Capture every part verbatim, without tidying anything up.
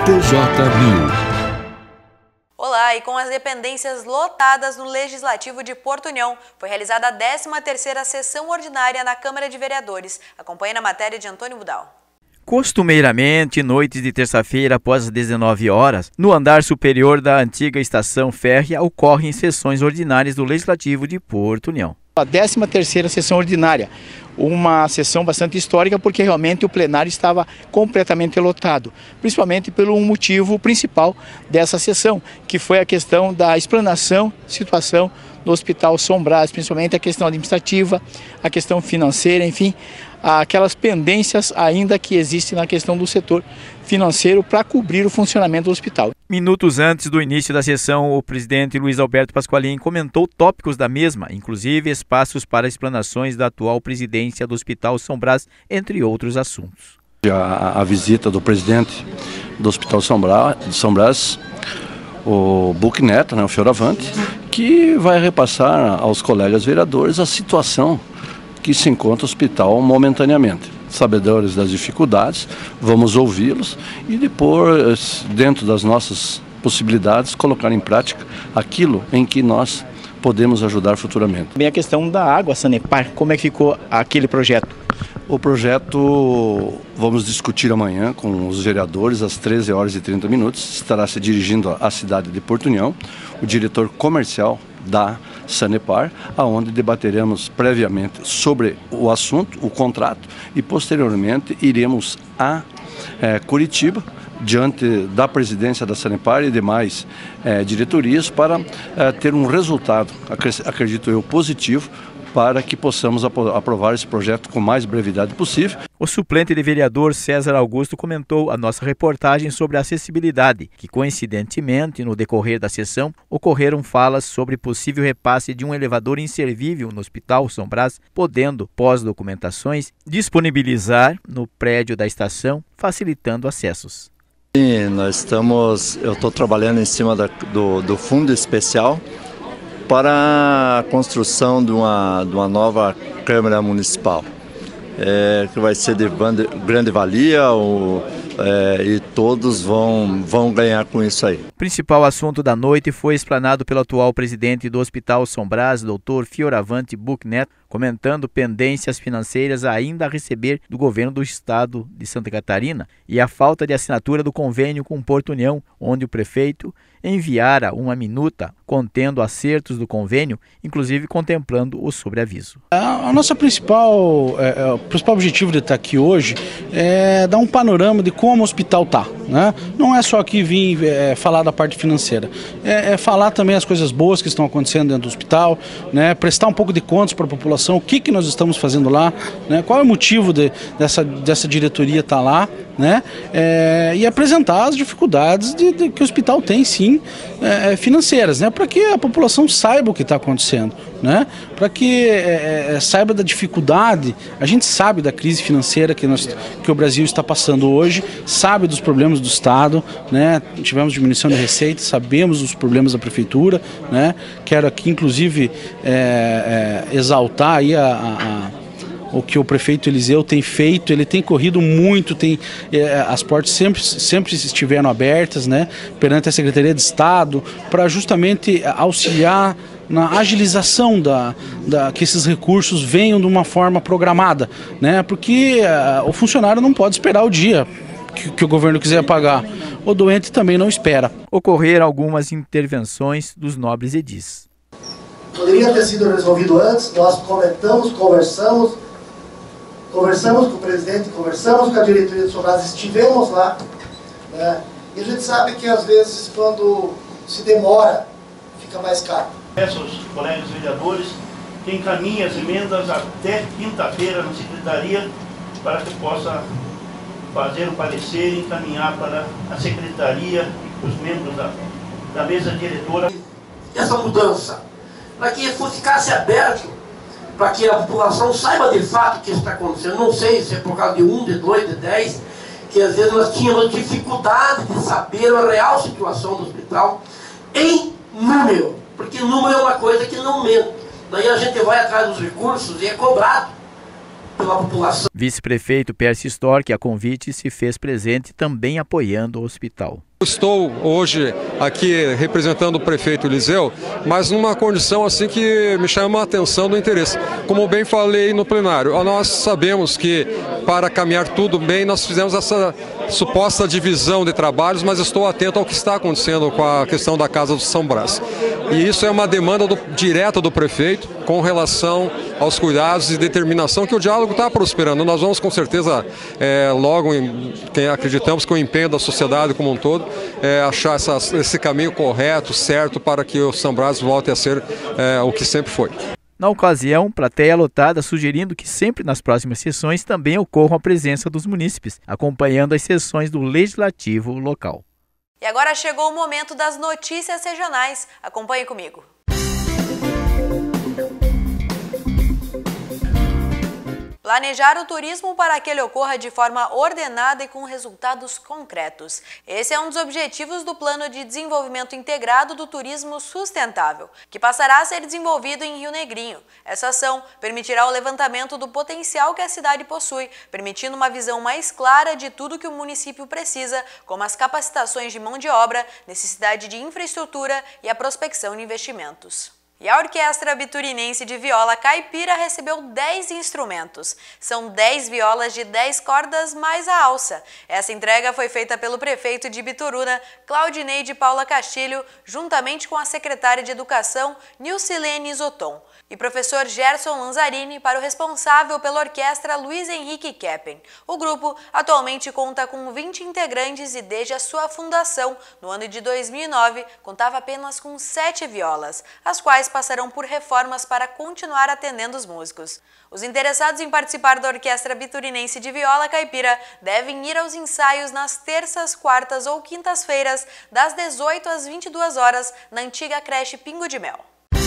T J News. Olá, e com as dependências lotadas no Legislativo de Porto União, foi realizada a décima terceira sessão ordinária na Câmara de Vereadores. Acompanhe na matéria de Antônio Budal. Costumeiramente, noites de terça-feira após as dezenove horas, no andar superior da antiga estação férrea, ocorrem sessões ordinárias do Legislativo de Porto União. A décima terceira sessão ordinária, uma sessão bastante histórica porque realmente o plenário estava completamente lotado, principalmente pelo motivo principal dessa sessão, que foi a questão da explanação, situação do Hospital São Brás, principalmente a questão administrativa, a questão financeira, enfim, aquelas pendências ainda que existem na questão do setor financeiro para cobrir o funcionamento do hospital. Minutos antes do início da sessão, o presidente Luiz Alberto Pasqualin comentou tópicos da mesma, inclusive espaços para explanações da atual presidência do Hospital São Brás, entre outros assuntos. A, a visita do presidente do Hospital São Brás, de São Brás, o Bucneto, né, o Fioravante, que vai repassar aos colegas vereadores a situação que se encontra o hospital momentaneamente. Sabedores das dificuldades, vamos ouvi-los e depois, dentro das nossas possibilidades, colocar em prática aquilo em que nós podemos ajudar futuramente. Bem, a questão da água, Sanepar, como é que ficou aquele projeto? O projeto vamos discutir amanhã com os vereadores às treze horas e trinta minutos. Estará se dirigindo à cidade de Porto União, o diretor comercial da Sanepar, aonde debateremos previamente sobre o assunto, o contrato, e posteriormente iremos a é, Curitiba, diante da presidência da Sanepar e demais é, diretorias, para é, ter um resultado, acredito eu, positivo, para que possamos aprovar esse projeto com mais brevidade possível. O suplente de vereador César Augusto comentou a nossa reportagem sobre a acessibilidade, que coincidentemente, no decorrer da sessão, ocorreram falas sobre possível repasse de um elevador inservível no Hospital São Brás, podendo, pós-documentações, disponibilizar no prédio da estação, facilitando acessos. Sim, nós estamos, eu estou trabalhando em cima da, do, do fundo especial para a construção de uma, de uma nova Câmara Municipal, é, que vai ser de grande valia o, é, e todos vão, vão ganhar com isso aí. O principal assunto da noite foi explanado pelo atual presidente do Hospital São Brás, doutor Fioravante Bucneto, comentando pendências financeiras ainda a receber do governo do estado de Santa Catarina e a falta de assinatura do convênio com Porto União, onde o prefeito enviara uma minuta contendo acertos do convênio, inclusive contemplando o sobreaviso. A, a nossa principal, é, é, o principal objetivo de estar aqui hoje é dar um panorama de como o hospital está, né? Não é só aqui vir é, falar da parte financeira, é, é falar também as coisas boas que estão acontecendo dentro do hospital, né? Prestar um pouco de contas para a população, o que, que nós estamos fazendo lá, né? Qual é o motivo de, dessa, dessa diretoria estar lá, né? É, e apresentar as dificuldades de, de, que o hospital tem, sim, é, financeiras, né? Para que a população saiba o que está acontecendo, né? Para que é, é, saiba da dificuldade. A gente sabe da crise financeira que, nós, que o Brasil está passando hoje, sabe dos problemas do Estado, né? Tivemos diminuição de receita, sabemos dos problemas da Prefeitura, né? Quero aqui, inclusive, é, é, exaltar aí a, a o que o prefeito Eliseu tem feito. Ele tem corrido muito, tem, é, as portas sempre, sempre estiveram abertas, né, perante a Secretaria de Estado, para justamente auxiliar na agilização da, da, que esses recursos venham de uma forma programada, né, porque uh, o funcionário não pode esperar o dia que, que o governo quiser pagar, o doente também não espera. Ocorreram algumas intervenções dos nobres edis. Poderia ter sido resolvido antes, nós comentamos, conversamos, Conversamos com o presidente, conversamos com a diretoria do São Brás, estivemos lá, né? E a gente sabe que às vezes quando se demora, fica mais caro. Peço aos colegas vereadores que encaminhem as emendas até quinta-feira na secretaria para que possa fazer o parecer e encaminhar para a secretaria e os membros da, da mesa diretora. Essa mudança, para que ficasse aberto, para que a população saiba de fato o que está acontecendo. Não sei se é por causa de um, de dois, de dez, que às vezes nós tínhamos dificuldade de saber a real situação do hospital em número, porque número é uma coisa que não mente. Daí a gente vai atrás dos recursos e é cobrado pela população. Vice-prefeito Percy Storck, a convite, se fez presente também apoiando o hospital. Estou hoje aqui representando o prefeito Eliseu, mas numa condição assim que me chama a atenção do interesse. Como bem falei no plenário, nós sabemos que para caminhar tudo bem nós fizemos essa suposta divisão de trabalhos, mas estou atento ao que está acontecendo com a questão da Casa do São Brás. E isso é uma demanda do, direta do prefeito com relação aos cuidados e determinação que o diálogo está prosperando. Nós vamos com certeza é, logo, em, quem acreditamos que o empenho da sociedade como um todo, é, achar essa, esse caminho correto, certo, para que o São Brás volte a ser é, o que sempre foi. Na ocasião, plateia lotada sugerindo que sempre nas próximas sessões também ocorra a presença dos munícipes, acompanhando as sessões do Legislativo local. E agora chegou o momento das notícias regionais. Acompanhe comigo. Planejar o turismo para que ele ocorra de forma ordenada e com resultados concretos. Esse é um dos objetivos do Plano de Desenvolvimento Integrado do Turismo Sustentável, que passará a ser desenvolvido em Rio Negrinho. Essa ação permitirá o levantamento do potencial que a cidade possui, permitindo uma visão mais clara de tudo que o município precisa, como as capacitações de mão de obra, necessidade de infraestrutura e a prospecção de investimentos. E a Orquestra Biturinense de Viola Caipira recebeu dez instrumentos. São dez violas de dez cordas mais a alça. Essa entrega foi feita pelo prefeito de Bituruna, Claudineide Paula Castilho, juntamente com a secretária de Educação, Nilcilene Zoton, e professor Gerson Lanzarini para o responsável pela orquestra, Luiz Henrique Keppen. O grupo atualmente conta com vinte integrantes e desde a sua fundação, no ano de dois mil e nove, contava apenas com sete violas, as quais passarão por reformas para continuar atendendo os músicos. Os interessados em participar da Orquestra Biturinense de Viola Caipira devem ir aos ensaios nas terças, quartas ou quintas-feiras, das dezoito às vinte e duas horas, na antiga creche Pingo de Mel.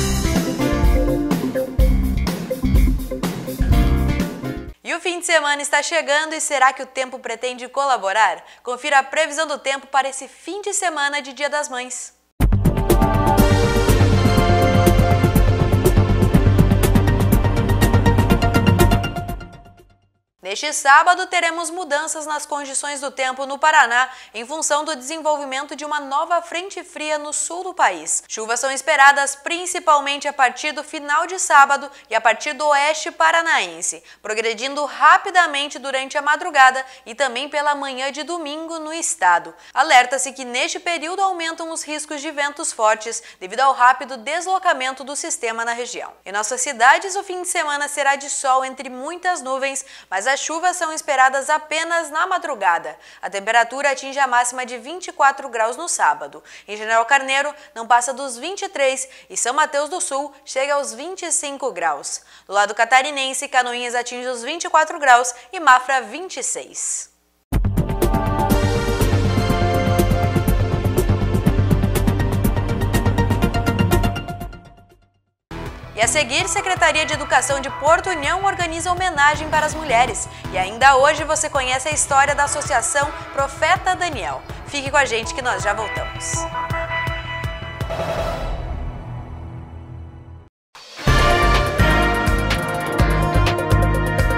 E o fim de semana está chegando e será que o tempo pretende colaborar? Confira a previsão do tempo para esse fim de semana de Dia das Mães. Neste sábado, teremos mudanças nas condições do tempo no Paraná em função do desenvolvimento de uma nova frente fria no sul do país. Chuvas são esperadas principalmente a partir do final de sábado e a partir do oeste paranaense, progredindo rapidamente durante a madrugada e também pela manhã de domingo no estado. Alerta-se que neste período aumentam os riscos de ventos fortes devido ao rápido deslocamento do sistema na região. Em nossas cidades, o fim de semana será de sol entre muitas nuvens, mas as chuvas são esperadas apenas na madrugada. A temperatura atinge a máxima de vinte e quatro graus no sábado. Em General Carneiro, não passa dos vinte e três e São Mateus do Sul chega aos vinte e cinco graus. Do lado catarinense, Canoinhas atinge os vinte e quatro graus e Mafra vinte e seis. E a seguir, Secretaria de Educação de Porto União organiza homenagem para as mulheres. E ainda hoje você conhece a história da Associação Profeta Daniel. Fique com a gente que nós já voltamos.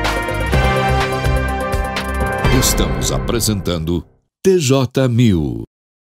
Estamos apresentando T J mil.